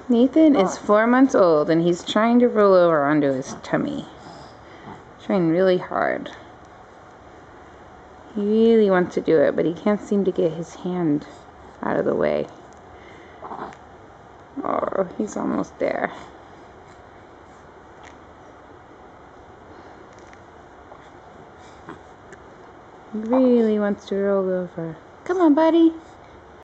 Nathan is 4 months old and he's trying to roll over onto his tummy. Trying really hard. He really wants to do it, but he can't seem to get his hand out of the way. Oh, he's almost there. He really wants to roll over. Come on, buddy.